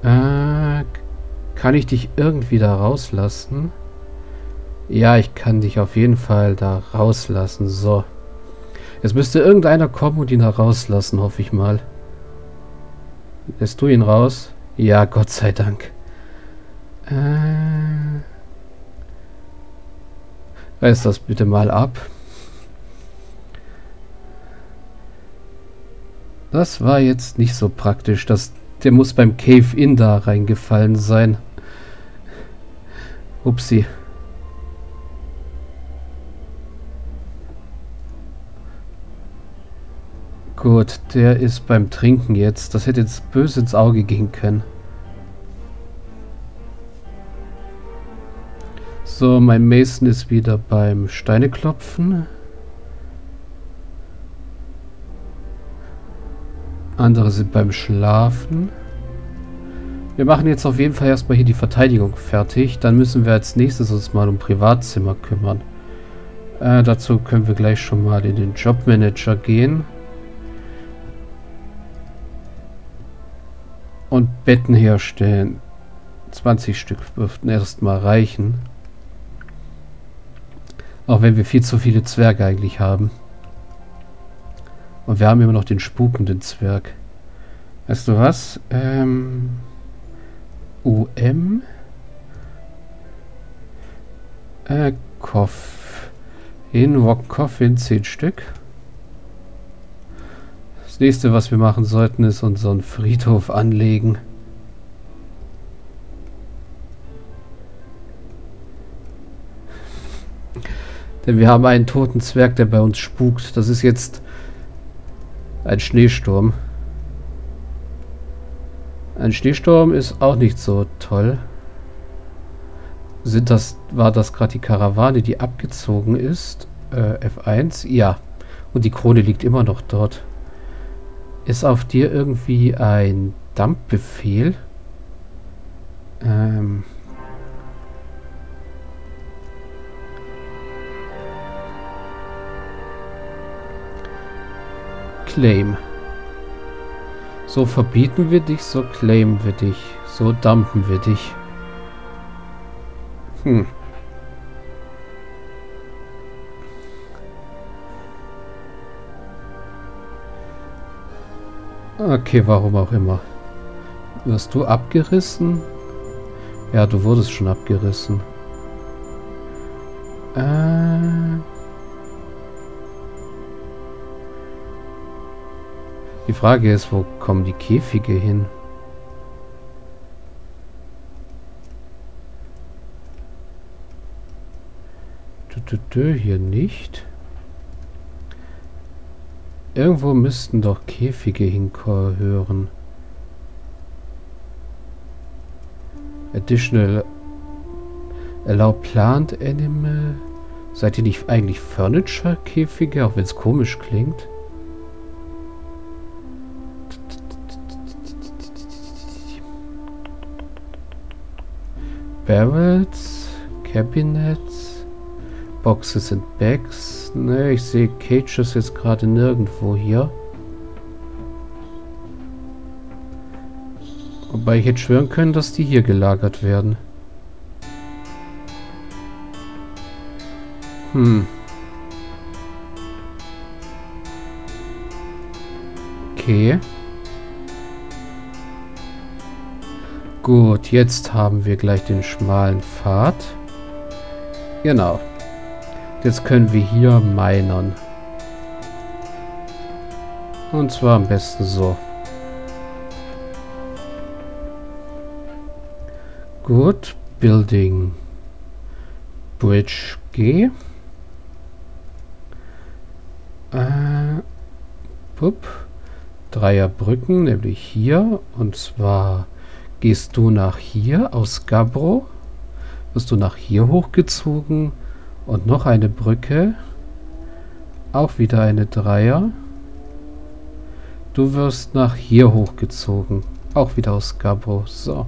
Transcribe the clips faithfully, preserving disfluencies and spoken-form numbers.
Äh, kann ich dich irgendwie da rauslassen? Ja, ich kann dich auf jeden Fall da rauslassen. So. Jetzt müsste irgendeiner kommen und ihn da rauslassen, hoffe ich mal. Lässt du ihn raus? Ja, Gott sei Dank. Äh, reiß das bitte mal ab. Das war jetzt nicht so praktisch. Das, der muss beim Cave-In da reingefallen sein. Upsi. Gut, der ist beim Trinken jetzt. Das hätte jetzt böse ins Auge gehen können. So, mein Mason ist wieder beim Steineklopfen. Andere sind beim Schlafen. Wir machen jetzt auf jeden Fall erstmal hier die Verteidigung fertig. Dann müssen wir als nächstes uns mal um Privatzimmer kümmern. Äh, dazu können wir gleich schon mal in den Jobmanager gehen. Und Betten herstellen. zwanzig Stück dürften erstmal reichen. Auch wenn wir viel zu viele Zwerge eigentlich haben. Und wir haben immer noch den spukenden Zwerg. Weißt du was? Ähm, U M. Äh, Koff. In Rock Coffin zehn Stück. Das nächste, was wir machen sollten, ist unseren Friedhof anlegen. Denn wir haben einen toten Zwerg, der bei uns spukt. Das ist jetzt ein Schneesturm. Ein Schneesturm ist auch nicht so toll. Sind das, war das gerade die Karawane, die abgezogen ist? Äh, F eins? Ja. Und die Krone liegt immer noch dort. Ist auf dir irgendwie ein Dump-Befehl? Ähm... Claim. So verbieten wir dich, so claimen wir dich. So dumpen wir dich. Hm. Okay, warum auch immer. Wirst du abgerissen? Ja, du wurdest schon abgerissen. Äh... Die Frage ist, wo kommen die Käfige hin? Dö, dö, dö, hier nicht. Irgendwo müssten doch Käfige hinhören. Additional Allow Plant Animal. Seid ihr nicht eigentlich Furniture-Käfige, auch wenn es komisch klingt? Barrels, Cabinets, Boxes and Bags. Ne, ich sehe Cages jetzt gerade nirgendwo hier. Wobei ich hätte schwören können, dass die hier gelagert werden. Hm. Okay. Gut, jetzt haben wir gleich den schmalen Pfad. Genau. Jetzt können wir hier minern. Und zwar am besten so. Gut, Building. Bridge G. Äh, pup. Dreierbrücken, nämlich hier. Und zwar gehst du nach hier aus Gabbro. Wirst du nach hier hochgezogen. Und noch eine Brücke. Auch wieder eine Dreier. Du wirst nach hier hochgezogen. Auch wieder aus Gabbro. So.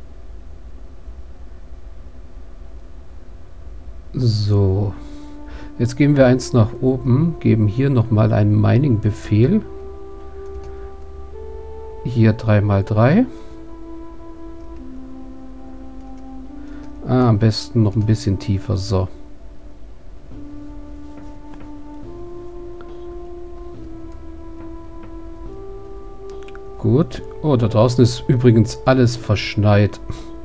So. Jetzt gehen wir eins nach oben, geben hier nochmal einen Mining-Befehl. Hier drei mal drei. Ah, am besten noch ein bisschen tiefer. So. Gut. Oh, da draußen ist übrigens alles verschneit.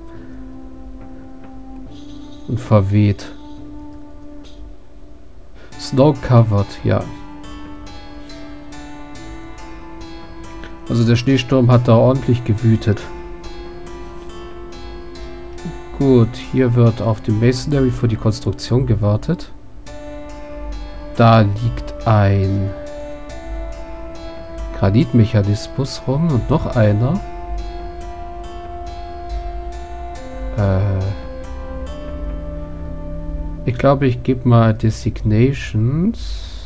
Und verweht. Snow covered, ja. Also der Schneesturm hat da ordentlich gewütet. Gut, hier wird auf die Masonry für die Konstruktion gewartet. Da liegt ein Granitmechanismus rum und noch einer. Äh, ich glaube, ich gebe mal Designations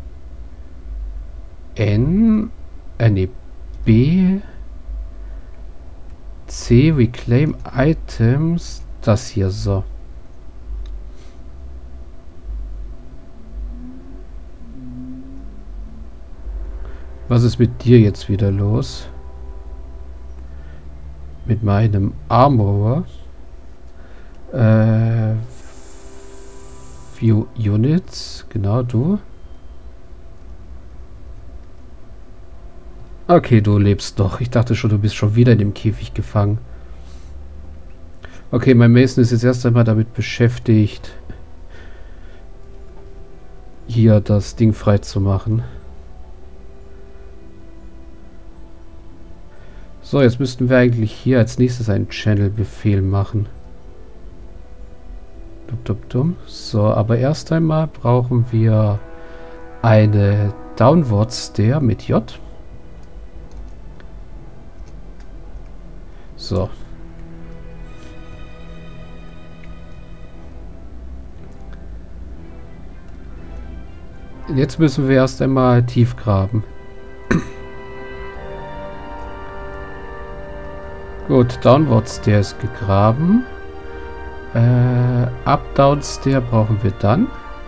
N, äh, nee, B, C, Reclaim Items, das hier so. Was ist mit dir jetzt wieder los? Mit meinem Armorer. Äh, View Units, genau du. Okay, du lebst doch. Ich dachte schon, du bist schon wieder in dem Käfig gefangen. Okay, mein Mason ist jetzt erst einmal damit beschäftigt, hier das Ding frei zu machen. So, jetzt müssten wir eigentlich hier als nächstes einen Channel-Befehl machen. Dum, dum, dum. So, aber erst einmal brauchen wir eine Downward Stair mit J. So. Jetzt müssen wir erst einmal tief graben. Gut, Downward Stair ist gegraben. Äh, Up Down Stair brauchen wir dann.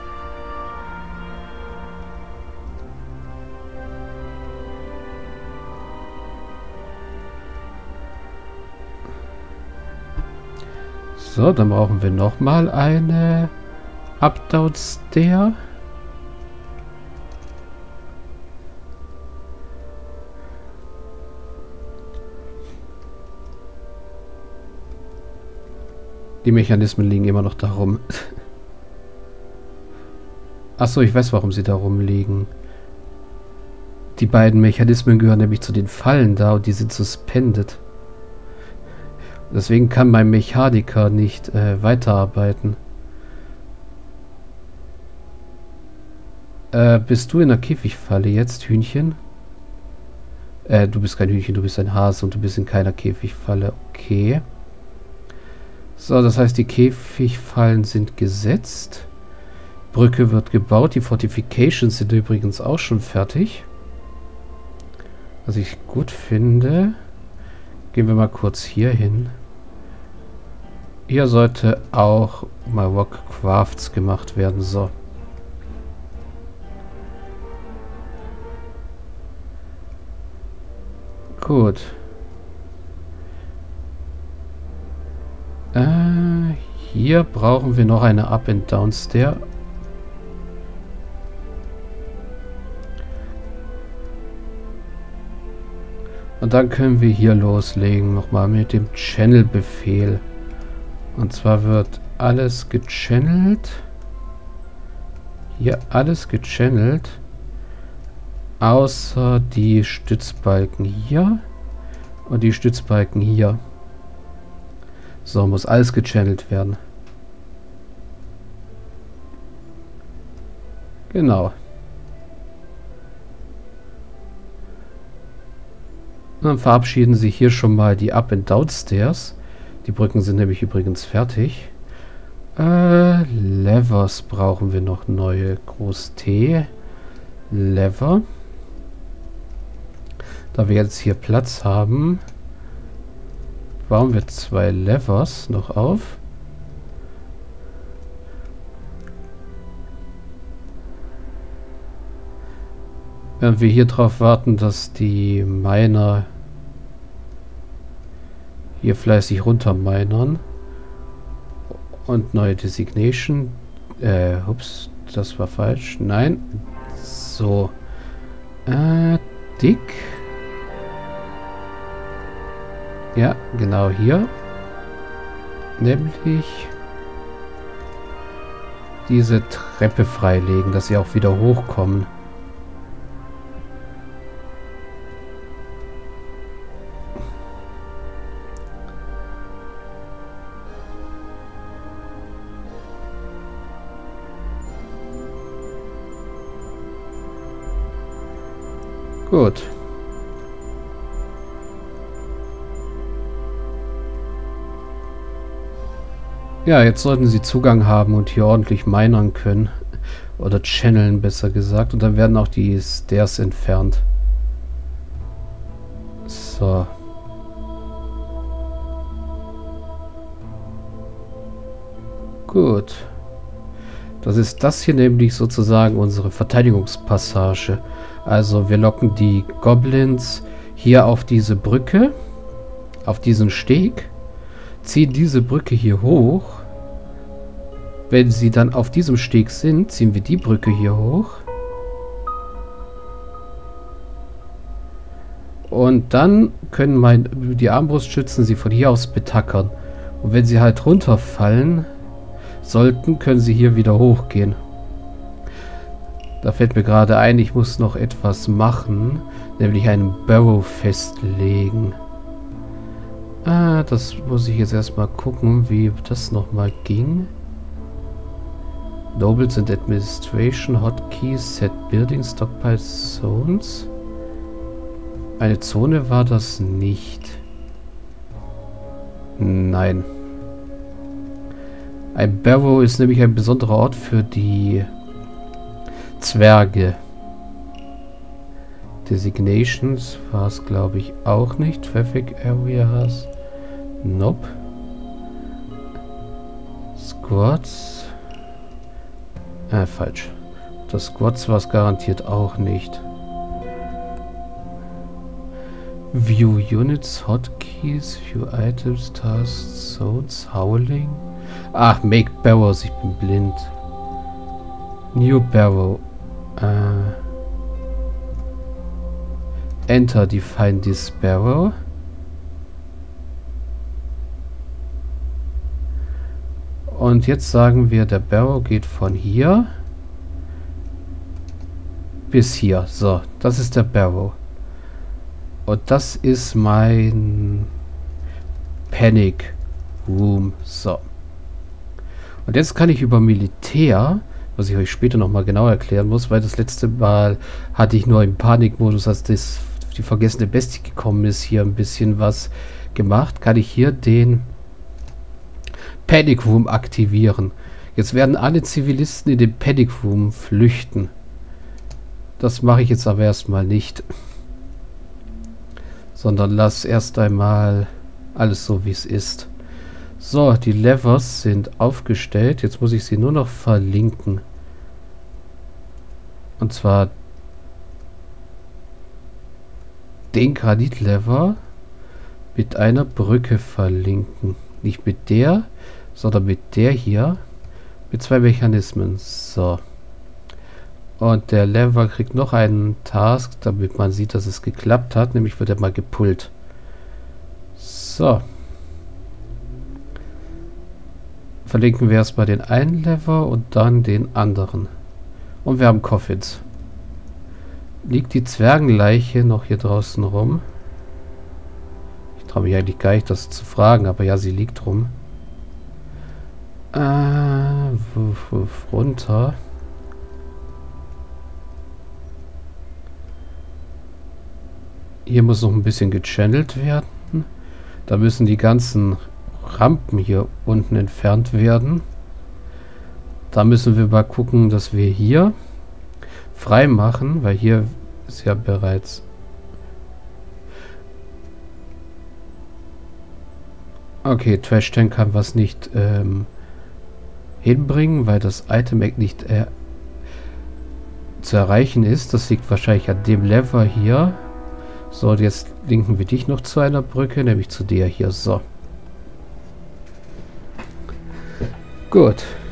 So, dann brauchen wir nochmal eine Up Down Stair. Die Mechanismen liegen immer noch da rum. Achso, ich weiß, warum sie da rumliegen. Die beiden Mechanismen gehören nämlich zu den Fallen da und die sind suspended. Deswegen kann mein Mechaniker nicht äh, weiterarbeiten. Äh, bist du in der Käfigfalle jetzt, Hühnchen? Äh, du bist kein Hühnchen, du bist ein Hase und du bist in keiner Käfigfalle. Okay. So, das heißt, die Käfigfallen sind gesetzt. Brücke wird gebaut. Die Fortifications sind übrigens auch schon fertig. Was ich gut finde. Gehen wir mal kurz hier hin. Hier sollte auch mal Rock Crafts gemacht werden. So. Gut. Äh, hier brauchen wir noch eine Up and Down Stair. Und dann können wir hier loslegen, nochmal mit dem Channel-Befehl. Und zwar wird alles gechannelt. Hier alles gechannelt. Außer die Stützbalken hier und die Stützbalken hier. So, muss alles gechannelt werden. Genau. Und dann verabschieden sich hier schon mal die Up- and Downstairs. Die Brücken sind nämlich übrigens fertig. Äh, Levers brauchen wir noch neue. Groß T. Lever. Da wir jetzt hier Platz haben, bauen wir zwei Levers noch auf. Während wir hier drauf warten, dass die Miner hier fleißig runterminern. Und neue Designation. Äh, ups, das war falsch. Nein. So. Äh, dick. Ja, genau hier. Nämlich diese Treppe freilegen, dass sie auch wieder hochkommen. Gut. Ja, jetzt sollten sie Zugang haben und hier ordentlich minern können. Oder channeln, besser gesagt. Und dann werden auch die Stairs entfernt. So. Gut. Das ist das hier nämlich sozusagen unsere Verteidigungspassage. Also wir locken die Goblins hier auf diese Brücke, auf diesen Steg, ziehen diese Brücke hier hoch. Wenn sie dann auf diesem Steg sind, ziehen wir die Brücke hier hoch. Und dann können mein, die Armbrustschützen sie von hier aus betackern. Und wenn sie halt runterfallen sollten, können sie hier wieder hochgehen. Da fällt mir gerade ein, ich muss noch etwas machen, nämlich einen Barrow festlegen. Ah, das muss ich jetzt erstmal gucken, wie das nochmal ging. Nobles and Administration, Hotkeys, Set Building, Stockpile Zones. Eine Zone war das nicht. Nein. Ein Barrow ist nämlich ein besonderer Ort für die Zwerge. Designations war es, glaube ich, auch nicht. Traffic Areas. Nope. Squads. Äh, falsch. Das Squads war es garantiert auch nicht. View Units, Hotkeys, View Items, Tasks, Zones, Howling. Ach, Make Barrows, ich bin blind. New Barrow. Äh. Enter, define this Barrow. Und jetzt sagen wir, der Barrow geht von hier bis hier. So, das ist der Barrow. Und das ist mein Panic Room. So. Und jetzt kann ich über Militär, was ich euch später nochmal genau erklären muss, weil das letzte Mal hatte ich nur im Panikmodus, als das, die vergessene Bestie gekommen ist, hier ein bisschen was gemacht, kann ich hier den Panic Room aktivieren. Jetzt werden alle Zivilisten in den Panic Room flüchten. Das mache ich jetzt aber erstmal nicht. Sondern lass erst einmal alles so, wie es ist. So, die Levers sind aufgestellt. Jetzt muss ich sie nur noch verlinken. Und zwar den Granitlever mit einer Brücke verlinken. Nicht mit der, sondern mit der hier. Mit zwei Mechanismen. So. Und der Lever kriegt noch einen Task, damit man sieht, dass es geklappt hat. Nämlich wird er mal gepullt. So. Verlinken wir erstmal den einen Lever und dann den anderen. Und wir haben Coffins. Liegt die Zwergenleiche noch hier draußen rum? Ich traue mich eigentlich gar nicht, das zu fragen, aber ja, sie liegt rum. Äh, wuff, wuff, runter. Hier muss noch ein bisschen gechannelt werden. Da müssen die ganzen Rampen hier unten entfernt werden. Da müssen wir mal gucken, dass wir hier frei machen, weil hier ist ja bereits... Okay, Trash Tank kann was nicht ähm, hinbringen, weil das Item Egg nicht äh, zu erreichen ist. Das liegt wahrscheinlich an dem Lever hier. So, und jetzt linken wir dich noch zu einer Brücke, nämlich zu der hier. So. Gut.